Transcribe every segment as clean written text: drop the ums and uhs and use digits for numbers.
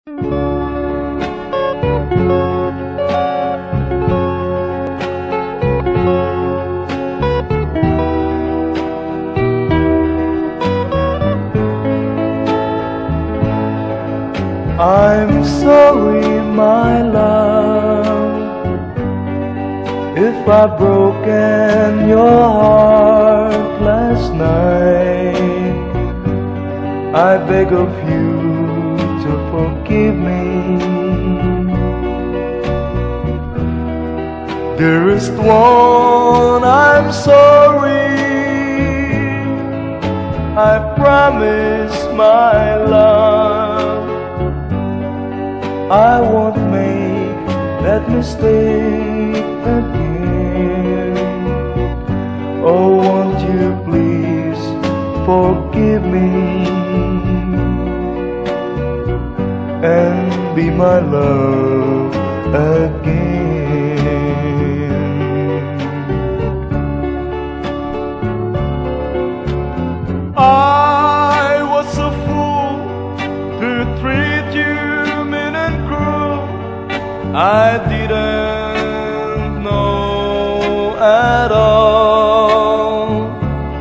I'm sorry, my love, if I've broken your heart last night. I beg of you to forgive me. Dearest one, I'm sorry. I promise, my love, I won't make that mistake again. Oh, won't you please forgive me and be my love again. I was a fool to treat you mean and cruel. I didn't know at all.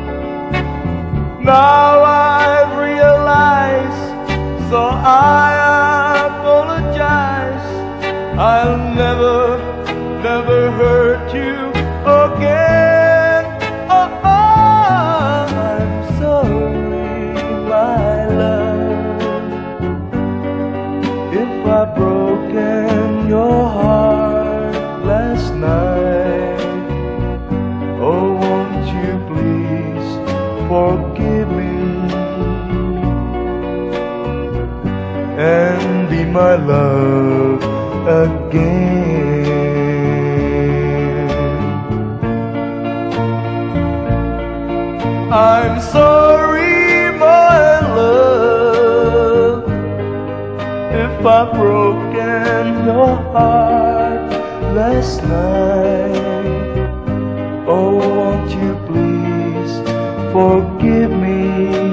Now I realize, so I apologize. I'll never hurt you again. Oh, I'm sorry, my love, if I've broken your heart last night. Oh, won't you please forgive me and be my love again. I'm sorry, my love, if I've broken your heart last night. Oh, won't you please forgive me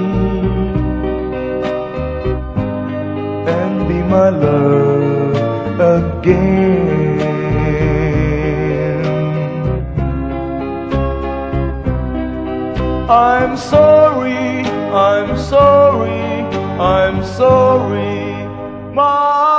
and be my love again. I'm sorry, I'm sorry, I'm sorry, my